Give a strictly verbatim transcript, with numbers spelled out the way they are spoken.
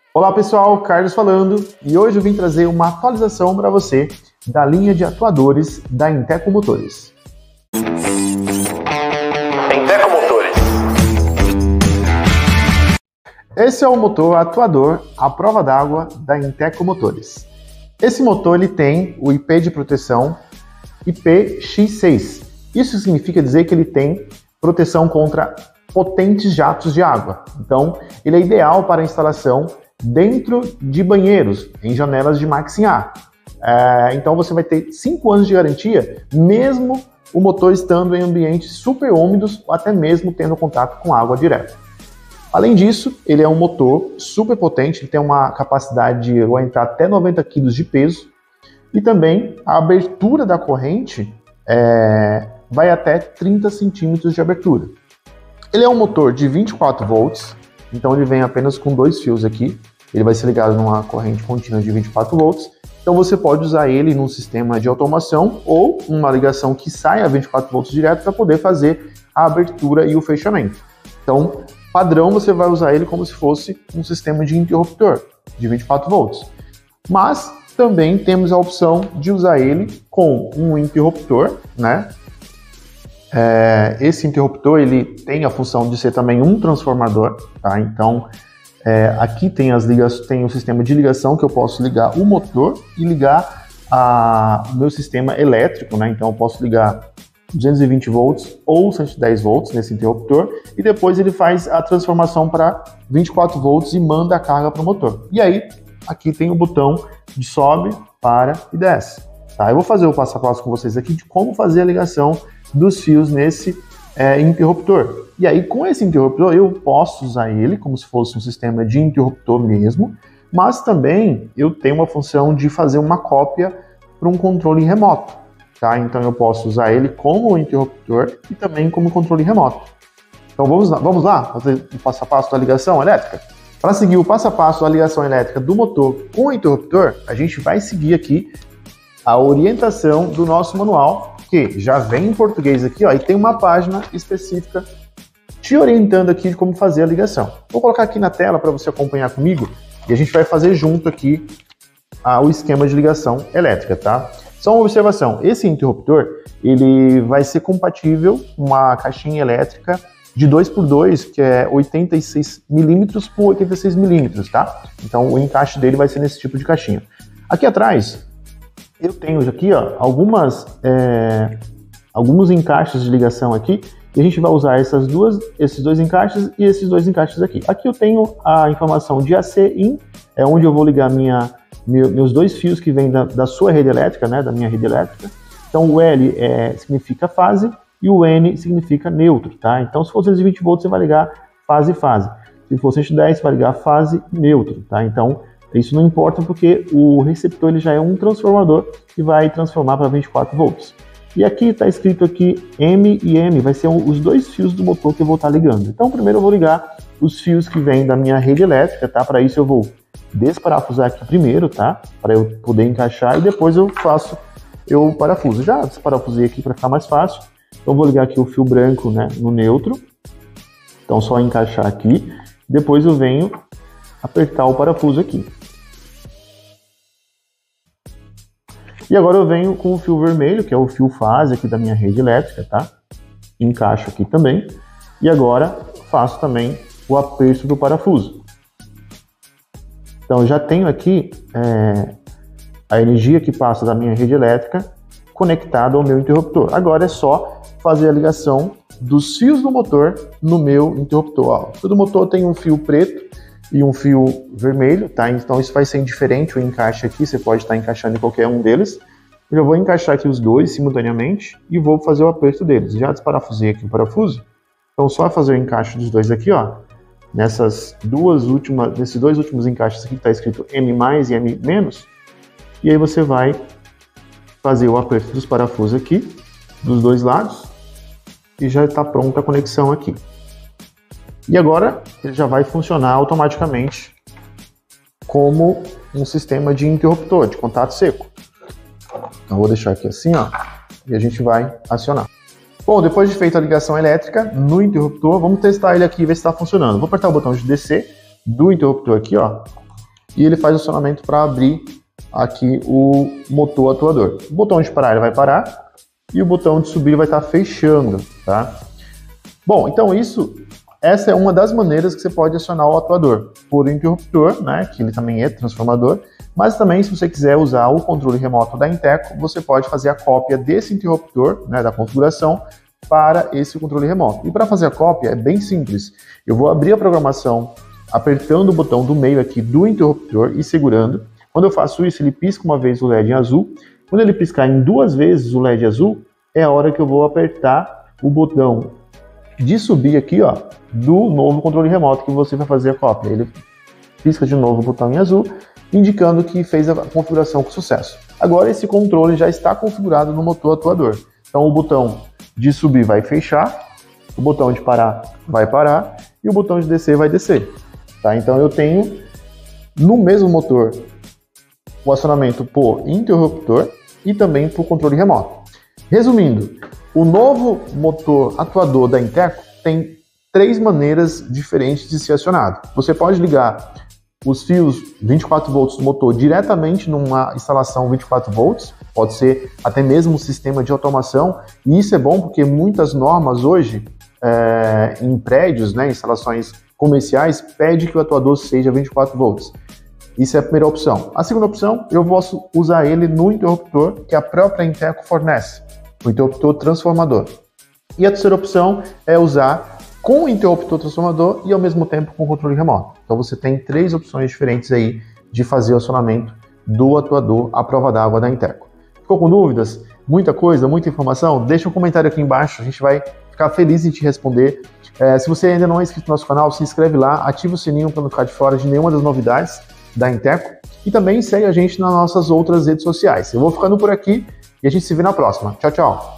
Olá pessoal, Carlos falando, e hoje eu vim trazer uma atualização para você da linha de atuadores da Inteco Motores. Inteco Motores. Esse é o motor atuador à prova d'água da Inteco Motores. Esse motor ele tem o I P de proteção I P X seis. Isso significa dizer que ele tem proteção contra potentes jatos de água. Então, ele é ideal para a instalação dentro de banheiros, em janelas de Maxim A. É, então você vai ter cinco anos de garantia, mesmo o motor estando em ambientes super úmidos ou até mesmo tendo contato com água direta. Além disso, ele é um motor super potente, ele tem uma capacidade de aguentar até noventa quilos de peso e também a abertura da corrente é, vai até trinta centímetros de abertura. Ele é um motor de vinte e quatro volts, então ele vem apenas com dois fios aqui. Ele vai ser ligado numa corrente contínua de vinte e quatro volts. Então você pode usar ele num sistema de automação ou uma ligação que saia a vinte e quatro volts direto para poder fazer a abertura e o fechamento. Então, padrão, você vai usar ele como se fosse um sistema de interruptor de vinte e quatro volts. Mas também temos a opção de usar ele com um interruptor, né? É, esse interruptor ele tem a função de ser também um transformador, tá? Então é, aqui tem, as ligas, tem o sistema de ligação que eu posso ligar o motor e ligar a, o meu sistema elétrico, né? Então eu posso ligar duzentos e vinte volts ou cento e dez volts nesse interruptor e depois ele faz a transformação para vinte e quatro volts e manda a carga para o motor. E aí aqui tem o botão de sobe, para e desce. Tá? Eu vou fazer o passo a passo com vocês aqui de como fazer a ligação dos fios nesse é, interruptor. E aí, com esse interruptor, eu posso usar ele como se fosse um sistema de interruptor mesmo, mas também eu tenho uma função de fazer uma cópia para um controle remoto. Tá? Então, eu posso usar ele como interruptor e também como controle remoto. Então, vamos lá, vamos lá fazer o passo a passo da ligação elétrica? Para seguir o passo a passo da ligação elétrica do motor com o interruptor, a gente vai seguir aqui a orientação do nosso manual, que já vem em português aqui, ó, e tem uma página específica te orientando aqui de como fazer a ligação. Vou colocar aqui na tela para você acompanhar comigo e a gente vai fazer junto aqui ah, o esquema de ligação elétrica, tá? Só uma observação, esse interruptor ele vai ser compatível com uma caixinha elétrica de dois por dois, que é oitenta e seis milímetros por oitenta e seis milímetros, tá? Então o encaixe dele vai ser nesse tipo de caixinha. Aqui atrás eu tenho aqui ó, algumas, é, alguns encaixes de ligação aqui e a gente vai usar essas duas, esses dois encaixes e esses dois encaixes aqui. Aqui eu tenho a informação de A C in, é onde eu vou ligar minha, meu, meus dois fios que vêm da, da sua rede elétrica, né, da minha rede elétrica. Então o L é, significa fase e o N significa neutro, tá? Então se for duzentos e vinte volts você vai ligar fase e fase. Se for cento e dez você vai ligar fase e neutro, tá? Então isso não importa porque o receptor ele já é um transformador que vai transformar para vinte e quatro volts. E aqui está escrito aqui M e M, vai ser os dois fios do motor que eu vou estar ligando. Então primeiro eu vou ligar os fios que vêm da minha rede elétrica, tá? Para isso eu vou desparafusar aqui primeiro, tá? Para eu poder encaixar e depois eu faço, eu parafuso. Já desparafusei aqui para ficar mais fácil. Então vou ligar aqui o fio branco, né, no neutro. Então só encaixar aqui. Depois eu venho apertar o parafuso aqui. E agora eu venho com o fio vermelho, que é o fio fase aqui da minha rede elétrica, tá? Encaixo aqui também. E agora faço também o aperto do parafuso. Então já tenho aqui é, a energia que passa da minha rede elétrica conectada ao meu interruptor. Agora é só fazer a ligação dos fios do motor no meu interruptor. Ó, o fio do motor tem um fio preto e um fio vermelho, tá? Então isso vai ser indiferente o encaixe aqui, você pode estar encaixando em qualquer um deles. Eu já vou encaixar aqui os dois simultaneamente e vou fazer o aperto deles. Já desparafusei aqui o parafuso, então só fazer o encaixe dos dois aqui, ó, nessas duas últimas, nesses dois últimos encaixes aqui que está escrito M mais e M menos, e aí você vai fazer o aperto dos parafusos aqui, dos dois lados, e já está pronta a conexão aqui. E agora ele já vai funcionar automaticamente como um sistema de interruptor, de contato seco. Então vou deixar aqui assim, ó, e a gente vai acionar. Bom, depois de feita a ligação elétrica no interruptor, vamos testar ele aqui e ver se está funcionando. Vou apertar o botão de descer do interruptor aqui, ó, e ele faz acionamento para abrir aqui o motor atuador. O botão de parar ele vai parar e o botão de subir vai estar fechando, tá? Bom, então isso, essa é uma das maneiras que você pode acionar o atuador, por interruptor, né, que ele também é transformador, mas também se você quiser usar o controle remoto da Inteco, você pode fazer a cópia desse interruptor, né, da configuração, para esse controle remoto. E para fazer a cópia é bem simples. Eu vou abrir a programação apertando o botão do meio aqui do interruptor e segurando. Quando eu faço isso, ele pisca uma vez o L E D em azul. Quando ele piscar em duas vezes o L E D azul, é a hora que eu vou apertar o botão de subir aqui, ó, do novo controle remoto que você vai fazer a cópia. Ele pisca de novo o botão em azul, indicando que fez a configuração com sucesso. Agora esse controle já está configurado no motor atuador. Então o botão de subir vai fechar, o botão de parar vai parar e o botão de descer vai descer. Tá? Então eu tenho no mesmo motor o acionamento por interruptor e também por controle remoto. Resumindo, o novo motor atuador da Inteco tem três maneiras diferentes de ser acionado. Você pode ligar os fios vinte e quatro volts do motor diretamente numa instalação vinte e quatro volts, pode ser até mesmo um sistema de automação, e isso é bom porque muitas normas hoje, é, em prédios, né, instalações comerciais, pede que o atuador seja vinte e quatro volts. Isso é a primeira opção. A segunda opção, eu posso usar ele no interruptor que a própria Inteco fornece, o interruptor transformador. E a terceira opção é usar com o interruptor transformador e ao mesmo tempo com o controle remoto. Então você tem três opções diferentes aí de fazer o acionamento do atuador à prova d'água da Inteco. Ficou com dúvidas? Muita coisa, muita informação? Deixa um comentário aqui embaixo, a gente vai ficar feliz em te responder. É, se você ainda não é inscrito no nosso canal, se inscreve lá, ativa o sininho para não ficar de fora de nenhuma das novidades da Inteco e também segue a gente nas nossas outras redes sociais. Eu vou ficando por aqui e a gente se vê na próxima. Tchau, tchau!